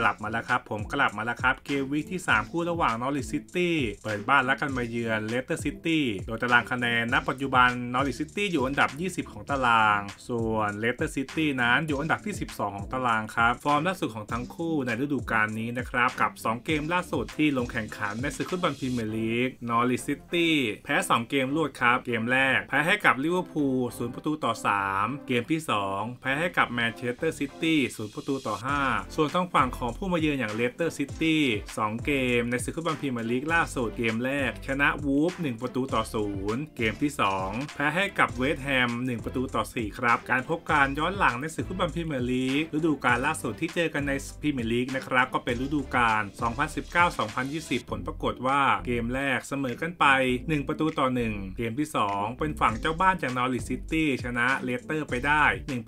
ลับมาแล้วครับผมกลับมาแล้วครับเกมวีคที่3คู่ระหว่างนอริทซิตี้เปิดบ้านแล้วกันมาเยือนเลสเตอร์ซิตี้โดยตารางคะแนนณปัจจุบันนอริทซิตี้อยู่อันดับ20ของตารางส่วนเลสเตอร์ซิตี้นั้นอยู่อันดับที่12ของตารางครับฟอร์มล่าสุดของทั้งคู่ในฤดูกาลนี้นะครับกับ2เกมล่าสุดที่ลงแข่งขันในศึกฟุตบอลพรีเมียร์ลีกนอริทซิตี้แพ้2เกมรวดครับเกมแรกแพ้ให้กับลิเวอร์พูล0-3เกมที่2แพ้ให้กับแมนเชสเตอร์ซิตี้0-5ส่วนทางฝั่งของผู้มาเยือนอย่างเลสเตอร์ซิตี้2เกมในศึกฟุตบอลพรีเมียร์ลีกล่าสุดเกมแรกชนะวูฟ1-0เกมที่2แพ้ให้กับเวสต์แฮม1-4ครับการพบการย้อนหลังในศึกฟุตบอลพรีเมียร์ลีกฤดูกาลล่าสุดที่เจอกันในพรีเมียร์ลีกนะครับก็เป็นฤดูกาล2019-2020ผลปรากฏว่าเกมแรกเสมอกันไป1-1เกมที่2เป็นฝั่งเจ้าบ้านจากนอริทซิตี้ชนะเลสเตอร์ไปได้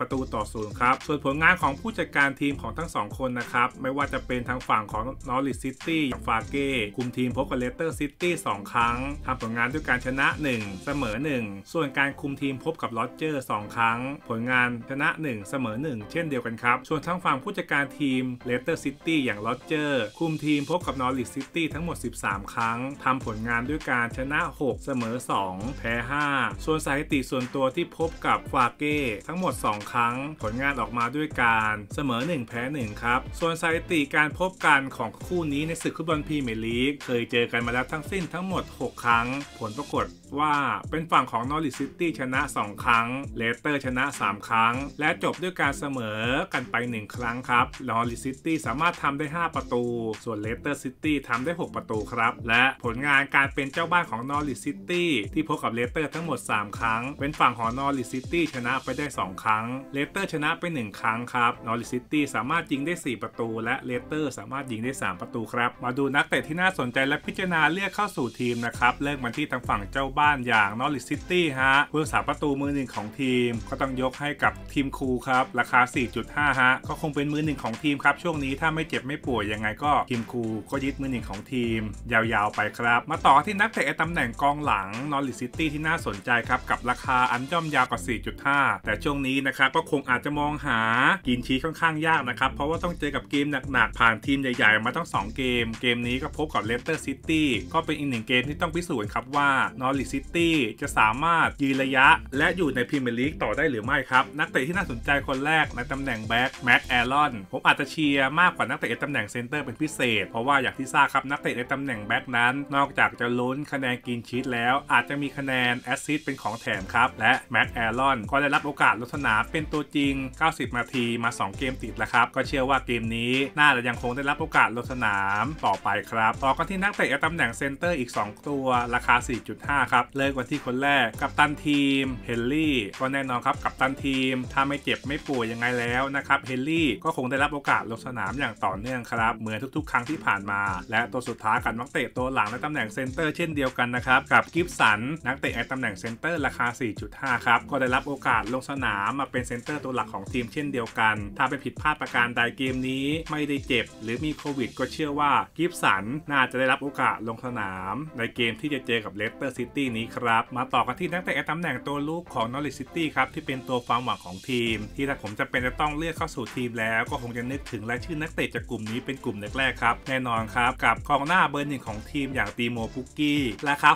1-0ครับส่วนผลงานของผู้จัดการทีมของทั้ง2คนนะครับไม่ว่าจะเป็นทางฝั่งของนอริทซิตี้อย่างฟาเก้คุมทีมพบกับเลสเตอร์ซิตี้2ครั้งทำผลงานด้วยการชนะ1เสมอ1ส่วนการคุมทีมพบกับลอดเจอร์2ครั้งผลงานชนะ1เสมอ1เช่นเดียวกันครับส่วนทางฝั่งผู้จัดการทีมเลสเตอร์ซิตี้อย่างลอดเจอร์คุมทีมพบกับนอริทซิตี้ทั้งหมด13ครั้งทำผลงานด้วยการชนะ6เสมอ2แพ้5ส่วนสถิติส่วนตัวที่พบกับฟาเก้ทั้งหมด2ครั้งผลงานออกมาด้วยการเสมอ1แพ้1ครับส่วนสถิติการพบกันของคู่นี้ในศึกฟุตบอลพรีเมียร์ลีกเคยเจอกันมาแล้วทั้งสิ้นทั้งหมด6ครั้งผลปรากฏว่าเป็นฝั่งของนอริทซิตี้ชนะ2ครั้งเลสเตอร์ชนะ3ครั้งและจบด้วยการเสมอกันไป1ครั้งครับนอริทซิตี้สามารถทำได้5ประตูส่วนเลสเตอร์ซิตี้ทำได้6ประตูครับและผลงานการเป็นเจ้าบ้านของนอริทซิตี้ที่พบกับเลสเตอร์ทั้งหมด3ครั้งเป็นฝั่งของนอริทซิตี้ชนะไปได้2ครั้งเลสเตอร์ชนะไป1ครั้งครับนอริทซิตี้สามารถยิงได้4ประตูและเลสเตอร์สามารถยิงได้3ประตูครับมาดูนักเตะที่น่าสนใจและพิจารณาเรียกเข้าสู่ทีมนะครับเริ่มมาที่ทางฝั่งเจ้าบ้านอย่างนอริทซิตี้ฮะผู้รักษาประตูมือหนึ่งของทีมก็ต้องยกให้กับทีมคูครับราคา 4.5 ฮะก็คงเป็นมือหนึ่งของทีมครับช่วงนี้ถ้าไม่เจ็บไม่ป่วยยังไงก็ทีมคูก็ยึดมือหนึ่งของทีมยาวๆไปครับมาต่อที่นักเตะตำแหน่งกองหลังนอริทซิตี้ที่น่าสนใจครับกับราคาอันย่อมยาวกว่า 4.5 แต่ช่วงนี้นะครับก็คงอาจจะมองหากินชี้ค่อนข้างยากนะครับเพราะว่าต้องเจอกับเกมหนักๆผ่านทีมใหญ่ๆมาตั้ง2เกมนี้ก็พบกับเลสเตอร์ซิตี้ก็เป็นอีก1เกมที่ต้องพิสูจน์ครับว่านอริทซิตี้จะสามารถยืนระยะและอยู่ในพรีเมียร์ลีกต่อได้หรือไม่ครับนักเตะที่น่าสนใจคนแรกในตำแหน่งแบ็คแม็กแอรอนผมอาจจะเชียร์มากกว่านักเตะในตำแหน่งเซนเตอร์เป็นพิเศษเพราะว่าอย่างที่ทราบครับนักเตะในตำแหน่งแบ็คนั้นนอกจากจะลุ้นคะแนนกินชีทแล้วอาจจะมีคะแนนแอสซิสต์เป็นของแถมครับและแม็กแอรอนก็ได้รับโอกาสลงสนามเป็นตัวจริง90นาทีมา2เกมติดแล้วครับก็เชื่อว่าเกมนี้น่าจะยังคงได้รับโอกาสลงสนามต่อไปครับต่อกันที่นักเตะในตำแหน่งเซนเตอร์อีก2ตัวราคา 4.5 ครับเริ่มกันที่คนแรกกัปตันทีมเฮนรี่ก็แน่นอนครับกัปตันทีมถ้าไม่เจ็บไม่ป่วยยังไงแล้วนะครับเฮนรี่ก็คงได้รับโอกาสลงสนามอย่างต่อเนื่องครับเหมือนทุกๆครั้งที่ผ่านมาและตัวสุดท้ายกับนักเตะตัวหลังในตำแหน่งเซนเตอร์เช่นเดียวกันนะครับกับกิฟสันนักเตะในตำแหน่งเซนเตอร์ราคา 4.5 ครับก็ได้รับโอกาสลงสนามมาเป็นเซนเตอร์ตัวหลักของทีมเช่นเดียวกันถ้าเป็นผิดพลาดประการใดเกมนี้ไม่ได้เจ็บหรือมีโควิดก็เชื่อว่ากิฟสันน่าจะได้รับโอกาสลงสนามในเกมที่จะเจอกับเลสเตอร์ซิตี้นี้ครับมาต่อกันที่นักเตะในตำแหน่งตัวลูกของนอริทซิตี้ครับที่เป็นตัวความหวังของทีมที่ถ้าผมจะเป็นจะต้องเลือกเข้าสู่ทีมแล้วก็คงจะนึกถึงรายชื่อนักเตะจากกลุ่มนี้เป็นกลุ่มแรกๆครับแน่นอนครับกับกองหน้าเบอร์หนึ่งของทีมอย่างตีโมปุกกี้ราคา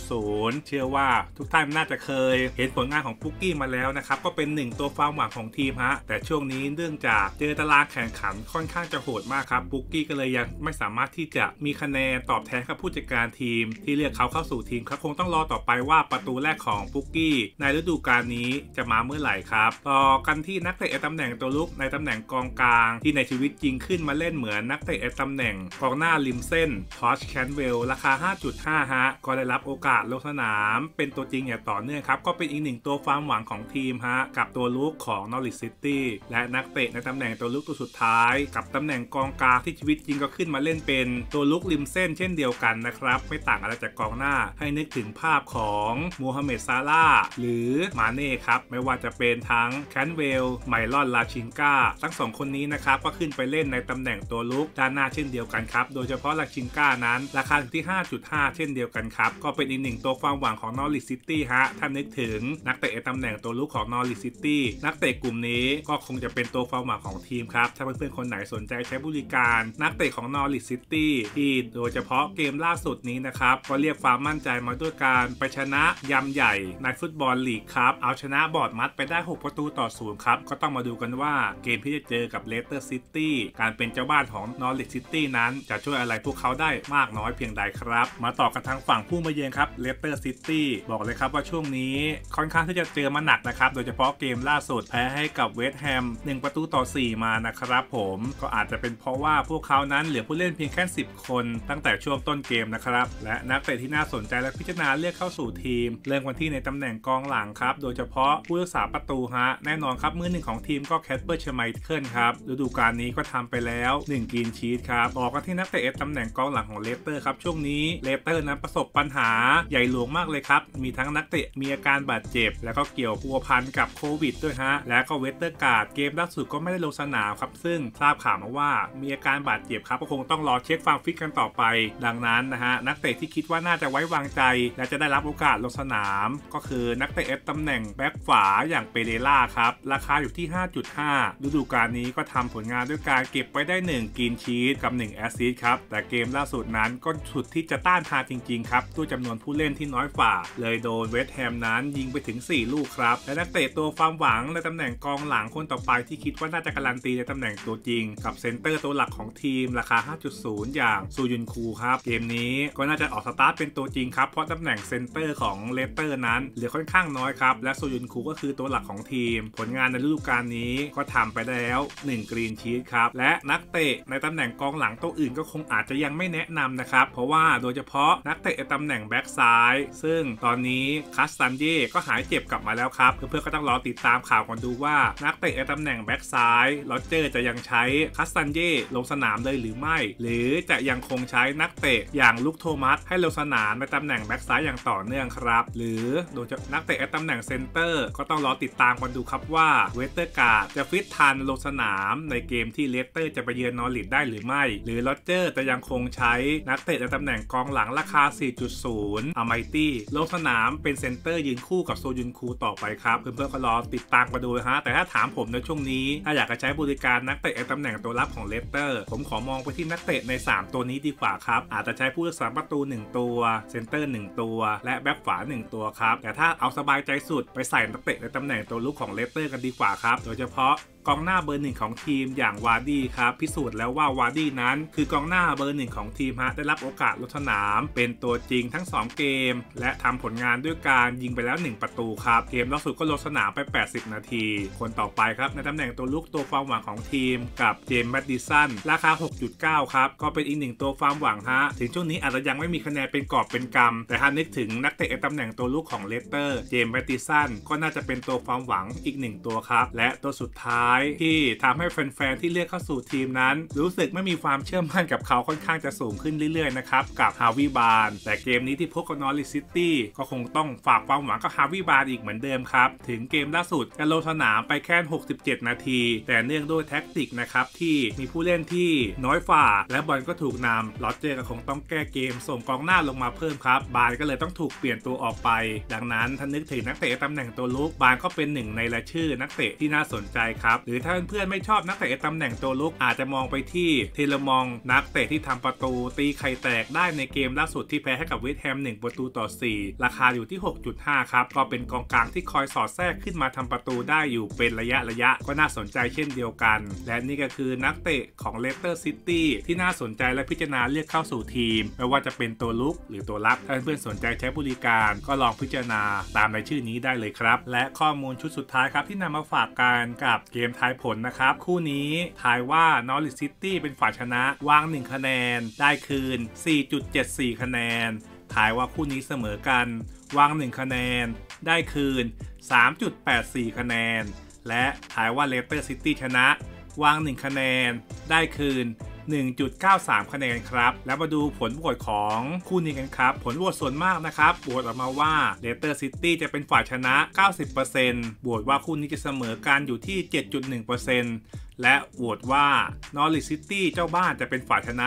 6.0 เชื่อว่าทุกท่านน่าจะเคยเห็นผลงานของปุกกี้มาแล้วนะครับก็เป็น1ตัวความหวังของทีมฮะแต่ช่วงนี้เนื่องจากเจอตารางแข่งขันค่อนข้างจะโหดมากครับปุกกี้ก็เลยยังไม่สามารถที่จะมีคะแนนตอบแทนกับผู้จัดการทีมที่เรียกเขาเข้าสู่ทีมครับคงต้องรอต่อไปว่าประตูแรกของปุกกี้ในฤดูกาลนี้จะมาเมื่อไหร่ครับต่อกันที่นักเตะตำแหน่งตัวลุกในตำแหน่งกองกลางที่ในชีวิตจริงขึ้นมาเล่นเหมือนนักเตะตำแหน่งกองหน้าริมเส้นทอชแคนเวลราคา 5.5 ฮะก็ได้รับโอกาสลงสนามเป็นตัวจริงอย่างต่อเนื่องครับก็เป็นอีก1ตัวความหวังของทีมฮะกับตัวลุกของนอริทซิตี้และนักเตะในตำแหน่งตัวลุกตัวสุดท้ายกับตำแหน่งกองกลางที่ชีวิตจริงก็ขึ้นมาเล่นเป็นตัวลุกริมเส้นเช่นเดียวกันนะครับไม่ต่างอะไรจากกองหน้าให้นึกถึงภาพของโมฮัมเหม็ดซาลาห์หรือมาเน่ครับไม่ว่าจะเป็นทั้งแคนเวลไมลอนลาชิงกาทั้ง2คนนี้นะครับก็ขึ้นไปเล่นในตำแหน่งตัวลุกด้านหน้าเช่นเดียวกันครับโดยเฉพาะลาชิงกานั้นราคาอยู่ที่ 5.5 เช่นเดียวกันครับก็เป็นอีก1ตัวความหวังของนอริทซิตี้ฮะถ้านึกถึงนักเตะตำแหน่งตัวลุกของนอริทซิตี้นักเตะกลุ่มนี้ก็คงจะเป็นตัวความหวังของทีมครับถ้าเพื่อนๆคนไหนสนใจใจใช้บริการนักเตะของนอริทซิตี้ที่โดยเฉพาะเกมล่าสุดนี้นะครับก็เรียกความมั่นใจมาด้วยการไปชนะยำใหญ่ในฟุตบอลลีกครับเอาชนะบอร์ดมัดไปได้6-0ครับก็ต้องมาดูกันว่าเกมที่จะเจอกับเลสเตอร์ซิตี้การเป็นเจ้าบ้านของนอริทซิตี้นั้นจะช่วยอะไรพวกเขาได้มากน้อยเพียงใดครับมาต่อกันทางฝั่งผู้มาเยือนครับเลสเตอร์ซิตี้บอกเลยครับว่าช่วงนี้ค่อนข้างที่จะเจอมาหนักนะครับโดยเฉพาะเกมล่าสุดแพ้ให้กับเวสต์แฮม1-4มานะครับผมก็อาจจะเป็นเพราะว่าพวกเขานั้นเหลือผู้เล่นเพียงแค่10คนตั้งแต่ช่วงต้นเกมนะครับและนักเตะที่น่าสนใจและพิจารณาเรียกเข้าสู่ทีมเริ่มกันที่ในตำแหน่งกองหลังครับโดยเฉพาะผู้รักษาประตูฮะแน่นอนครับมือหนึ่งของทีมก็แคสเปอร์ ชไมเคิลครับฤดูกาลนี้ก็ทำไปแล้ว1กรีนชีทครับออกกันที่นักเตะตำแหน่งกองหลังของเลสเตอร์ครับช่วงนี้เลสเตอร์นั้นประสบปัญหาใหญ่หลวงมากเลยครับมีทั้งนักเตะมีอาการบาดเจ็บแล้วก็เกี่ยวพัวพันกับโควิดด้วยฮะและก็เวสเตอร์การ์ดเกมล่าสุดก็ไม่ได้ลงสนามครับซึ่งทราบข่าวมาว่ามีอาการบาดเจ็บครับก็คงต้องรอเช็คความฟิตกันต่อไปดังนั้นนะฮะนักเตะที่คิดว่าน่าจะไว้วางใจและจะได้รับโอกาสลงสนามก็คือนักเตะตำแหน่งแบ็คขวาอย่างเปเรล่าครับราคาอยู่ที่ 5.5 ฤดูกาลนี้ก็ทำผลงานด้วยการเก็บไว้ได้1กรีนชีทกับ1แอสซิสต์ครับแต่เกมล่าสุดนั้นก็สุดที่จะต้านทานจริงๆครับด้วยจำนวนผู้เล่นที่น้อยฝ่าเลยโดนเวสต์แฮมนั้นยิงไปถึง4ลูกครับและนักเตะตัวความหวังในตำแหน่งกองหลังคนต่อไปที่คิดว่าน่าจะการันตีในตำแหน่งตัวจริงกับเซนเตอร์ตัวหลักของทีมราคา 5.0 อย่างซูยุนคูครับเกมนี้ก็น่าจะออกสตาร์ทเป็นตัวจริงครับเพราะตำแหน่งเซนเตอร์ของเลสเตอร์นั้นเหลือค่อนข้างน้อยครับและซูยุนคูก็คือตัวหลักของทีมผลงานในฤดูกาลนี้ก็ทำไปแล้ว1กรีนชีทครับและนักเตะในตำแหน่งกองหลังตัวอื่นก็คงอาจจะยังไม่แนะนำนะครับเพราะว่าโดยเฉพาะนักเตะในตำแหน่งแบ็กซ้ายซึ่งตอนนี้คัสตันเย่ก็หายเจ็บกลับมาแล้วครับเพื่อนๆก็ต้องรอติดตามข่าวกันดูว่านักเตะในตำแหน่งแบ็กซ้ายโรเจอร์จะยังใช้คัสตันเย่ลงสนามเลยหรือไม่หรือจะยังคงใช้นักเตะอย่างลุคโทมัสให้ลงสนามในตำแหน่งแบ็กซ้ายอย่างต่อเนื่องครับหรือโดยนักเตะในตำแหน่งเซนเตอร์ก็ต้องรอติดตามกันดูครับว่าเวสเตอร์การ์ดจะฟิตทันลงสนามในเกมที่เลสเตอร์จะไปเยือนนอริทได้หรือไม่หรือโรเจอร์จะยังคงใช้นักเตะในตำแหน่งกองหลังราคา 4.0 อไมตี้ลงสนามเป็นเซนเตอร์ยืนคู่กับโซยุนคูต่อไปครับเพื่อนๆก็รอติดตามกันดูฮะแต่ถ้าถามผมในช่วงนี้ถ้าอยากจะใช้บริการนักเตะในตำแหน่งตัวรับของเลสเตอร์ผมขอมองไปที่นักเตะใน3ตัวนี้ดีกว่าครับอาจจะใช้ผู้รักษาประตู1ตัวเซนเตอร์1ตัวและแบ็คขวา1ตัวครับแต่ถ้าเอาสบายใจสุดไปใส่นักเตะในตำแหน่งตัวลุกของเลสเตอร์กันดีกว่าครับโดยเฉพาะกองหน้าเบอร์1ของทีมอย่างวาร์ดี้ครับพิสูจน์แล้วว่าวาร์ดี้นั้นคือกองหน้าเบอร์1ของทีมฮะได้รับโอกาสลงสนามเป็นตัวจริงทั้ง2เกมและทำผลงานด้วยการยิงไปแล้ว1ประตูครับเกมล่าสุดก็ลงสนามไป80นาทีคนต่อไปครับในตำแหน่งตัวลุกตัวความหวังของทีมกับเจมส์ แมดดิสันราคา 6.9 ครับก็เป็นอีก1ตัวความหวังฮะถึงช่วงนี้อาจจะยังไม่มีคะแนนเป็นกอบเป็นกำแต่ถ้านึกถึงนักเตะในตำแหน่งตัวลุกของเลสเตอร์เจมส์ แมดดิสันก็น่าจะเป็นตัวความหวังอีก1ตัวครับและตัวสุดท้ายที่ทำให้แฟนๆที่เรียกเข้าสู่ทีมนั้นรู้สึกไม่มีความเชื่อมั่นกับเขาค่อนข้างจะสูงขึ้นเรื่อยๆนะครับกับฮาวิบาร์แต่เกมนี้ที่พบกับนอริทซิตี้ก็คงต้องฝากความหวังกับฮาวิบาร์อีกเหมือนเดิมครับถึงเกมล่าสุดจะลงสนามไปแค่67นาทีแต่เนื่องด้วยแท็กติกนะครับที่มีผู้เล่นที่น้อยฝ่าและบอลก็ถูกนำโรเจอร์ก็คงต้องแก้เกมส่งกองหน้าลงมาเพิ่มครับบาร์ก็เลยต้องถูกเปลี่ยนตัวออกไปดังนั้นถ้านึกถึงนักเตะตำแหน่งตัวลุกบาร์ก็เป็นหนึ่งในรายชื่อนักเตะที่น่าสนใจครับหรือถ้าเพื่อนๆไม่ชอบนักเตะตำแหน่งตัวลุกอาจจะมองไปที่เทเลมองนักเตะที่ทำประตูตีไข่แตกได้ในเกมล่าสุดที่แพ้ให้กับเวสต์แฮม1-4ราคาอยู่ที่ 6.5 ครับก็เป็นกองกลางที่คอยสอดแทรกขึ้นมาทำประตูได้อยู่เป็นระยะก็น่าสนใจเช่นเดียวกันและนี่ก็คือนักเตะของเลสเตอร์ซิตี้ที่น่าสนใจและพิจารณาเรียกเข้าสู่ทีมไม่ว่าจะเป็นตัวลุกหรือตัวรับถ้าเพื่อนๆสนใจใช้บริการก็ลองพิจารณาตามรายชื่อนี้ได้เลยครับและข้อมูลชุดสุดท้ายครับที่นำมาฝากกันกับเกมทายผลนะครับคู่นี้ทายว่านอริทซิตี้เป็นฝ่ายชนะวาง1คะแนนได้คืน 4.74 คะแนนทายว่าคู่นี้เสมอกันวาง1คะแนนได้คืน 3.84 คะแนนและทายว่าเลสเตอร์ซิตี้ชนะวาง1คะแนนได้คืน 1.93 คะแนนครับแล้วมาดูผลโหวตของคู่นี้กันครับผลโหวตส่วนมากนะครับโหวตออกมาว่าเลสเตอร์ซิตี้จะเป็นฝ่ายชนะ 90% โหวตว่าคู่นี้จะเสมอกันอยู่ที่ 7.1% และโหวตว่านอริทซิตี้เจ้าบ้านจะเป็นฝ่ายชนะ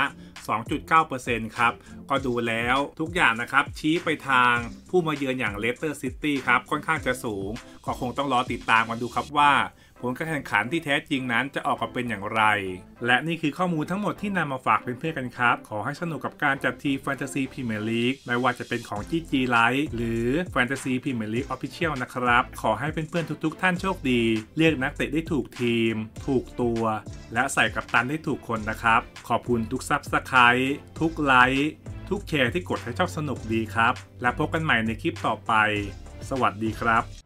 2.9% ครับก็ดูแล้วทุกอย่างนะครับชี้ไปทางผู้มาเยือนอย่างเลสเตอร์ซิตี้ครับค่อนข้างจะสูงก็คงต้องรอติดตามกันดูครับว่าผลการแข่งขันที่แท้จริงนั้นจะออกมาเป็นอย่างไรและนี่คือข้อมูลทั้งหมดที่นำมาฝากเพื่อนๆกันครับขอให้สนุกกับการจัดทีมแฟนตาซีพรีเมียร์ลีกไม่ว่าจะเป็นของ GG Live หรือแฟนตาซีพรีเมียร์ลีก Official นะครับขอให้เพื่อนๆทุกๆท่านโชคดีเลือกนักเตะได้ถูกทีมถูกตัวและใส่กัปตันได้ถูกคนนะครับขอบคุณทุกซับสไครต์ทุกไลค์ทุกแชร์ที่กดให้ช่องสนุกดีครับและพบกันใหม่ในคลิปต่อไปสวัสดีครับ